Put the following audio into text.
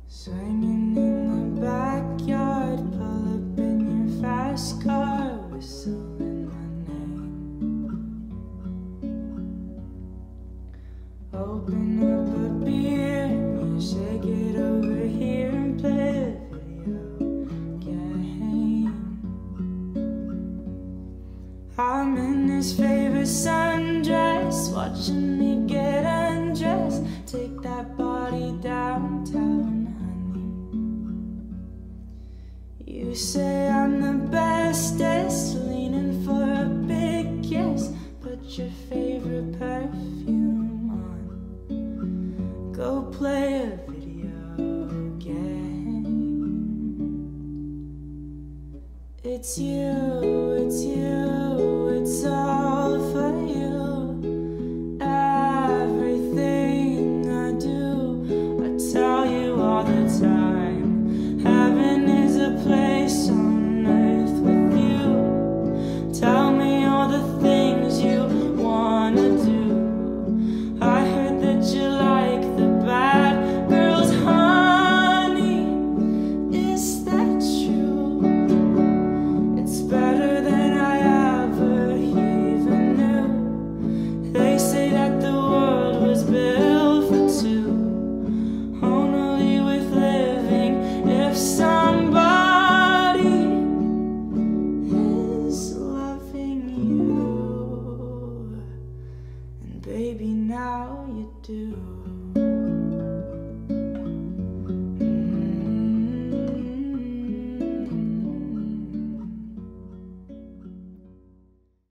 Swinging in the backyard, pull up in your fast car, whistling my name. Open up a beer, you shake it over here and play a video game. I'm in his favorite sundress, watching me get undressed. Take that body downtown. You say I'm the bestest, leaning for a big kiss. Put your favorite perfume on, go play a video game. It's you, it's you, it's all for you. Everything I do, I tell you all the time.